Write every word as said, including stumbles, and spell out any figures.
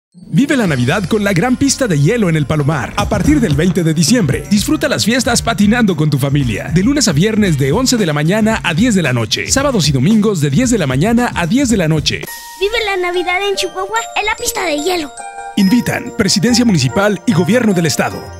Vive la Navidad con la gran pista de hielo en el Palomar. A partir del veinte de diciembre, disfruta las fiestas patinando con tu familia. De lunes a viernes de once de la mañana a diez de la noche. Sábados y domingos de diez de la mañana a diez de la noche. Vive la Navidad en Chihuahua en la pista de hielo. Invitan Presidencia Municipal y Gobierno del Estado.